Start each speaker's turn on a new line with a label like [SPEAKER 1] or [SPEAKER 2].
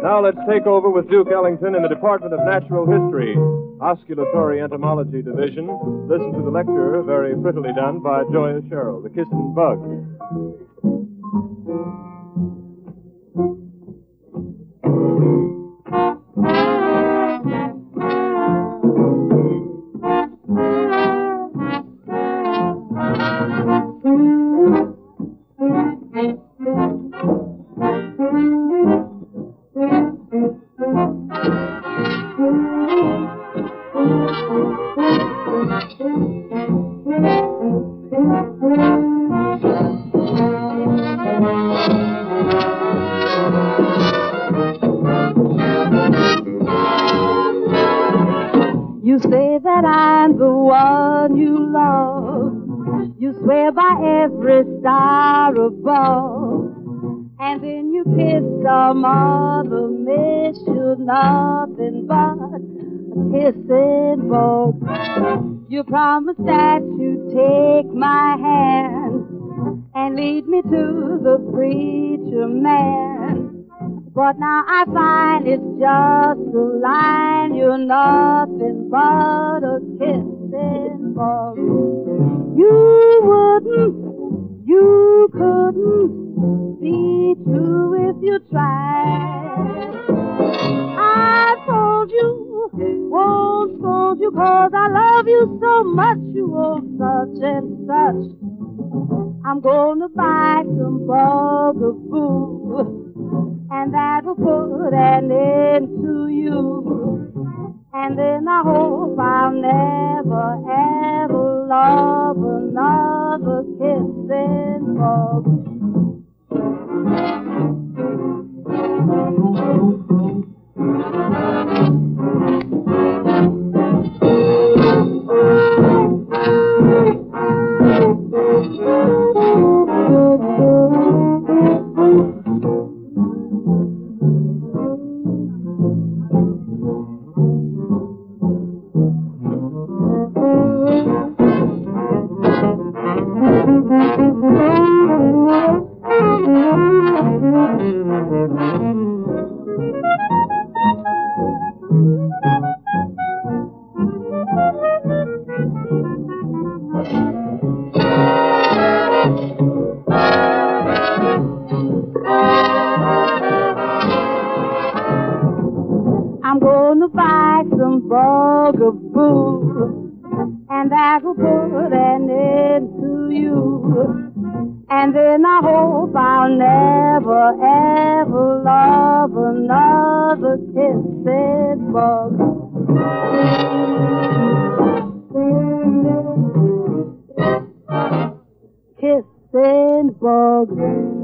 [SPEAKER 1] Now let's take over with Duke Ellington in the Department of Natural History, Osculatory Entomology Division. Listen to the lecture, very prettily done, by Joya Sherrill, The Kissing Bug.
[SPEAKER 2] You say that I'm the one you love. You swear by every star above. And then you kiss some other, miss you nothing but a kissing bug. You promise that you'd take my hand and lead me to the preacher man. But now I find it's just a line. You're nothing but a kissing bug. You wouldn't, you couldn't be true if you tried. I told you, won't scold you, 'cause I love you so much, you owe such and such. I'm gonna buy some bugaboo, and that'll put an end to you. And then I hope I'll never, ever love another kissing bug. I'm gonna buy some bugaboo, and that'll put an end to you. And then I hope I'll never, ever love another kissing bug. Kissing bug.